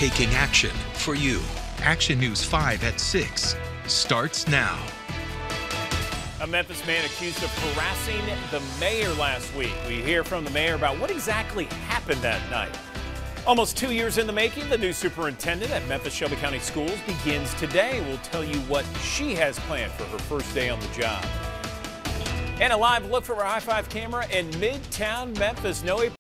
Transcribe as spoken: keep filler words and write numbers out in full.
taking action for you. Action News five at six starts now. A Memphis man accused of harassing the mayor last week. We hear from the mayor about what exactly happened that night. Almost two years in the making, the new superintendent at Memphis Shelby County Schools begins today. We'll tell you what she has planned for her first day on the job. And a live look from our high five camera in Midtown Memphis. Noe